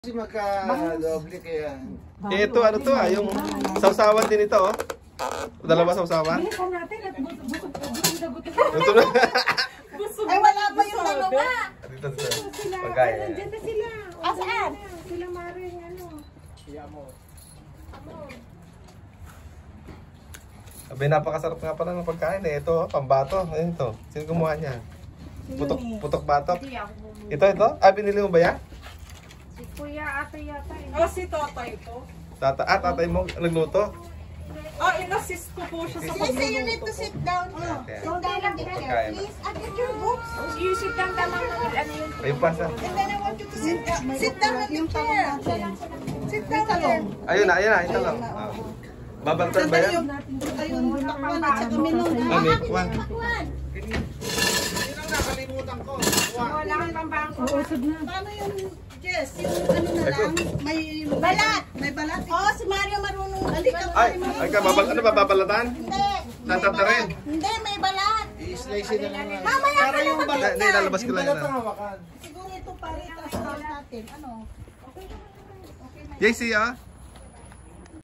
Kasi magka-doble kaya. Ito, ano to yung sausawan din ito, oh. Dalawa sausawan. Bilisan natin at busog. Ay, wala pa yung dalawa. Dito Sila, pagkain. nandiyan na sila. Saan? Sila Maring, ano. Sabi, napakasarap nga pala ng pagkain eh. Ito, pambato. Ayun to. Sino gumawa niya? Putok batok. Ito. Ah, binili mo ba yan? Si Kuya Ate yata. Oh, si Toto ito. Tatay mo nagluto? Oh, in-assist ko po siya sa pagluluto. You need to sit down. Okay. Sit down and get Pagkain. please. And get your books. You sit down naman with ano yun. Ayun pa sa. And then I want you to sit down. Sit down on the chair. Sit down there. Ayun na. Ito lang. Babantan ba yan? Ayun, takpan at saka minum. Ano, Juan? Yun ang nakalimutan ko. Wala kang pambangko. Paano yung Jess? Yung ano na lang? May balat. May balat. Oh, si Mario marunong. Halika. Ay ka, ano ba, babalatan? Hindi. Tatata rin? Hindi, may balat. I-slice na lang. Mamaya Para ka yung na balat. Hindi, lalabas ko lang Yung balat yun. ang hawakan. Siguro ito pare. Tapos natin. Ano? JC, ah.